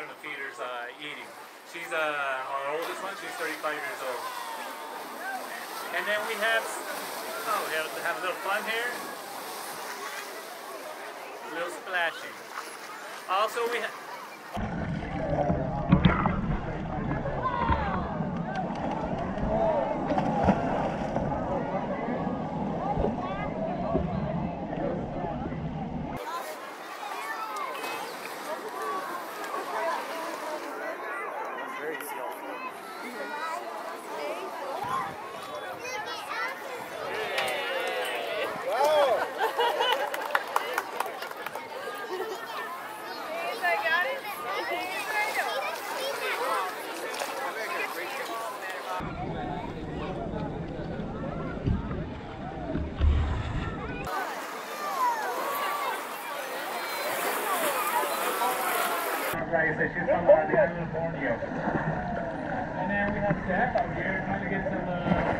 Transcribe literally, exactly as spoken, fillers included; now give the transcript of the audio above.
in the feeders uh, eating. She's uh, our oldest one. She's thirty-five years old. And then we have, oh, we have, have a little fun here. A little splashing. Also, we have. Like I said, she's from uh, the island of Borneo. And then we have Steph out here trying to get some uh,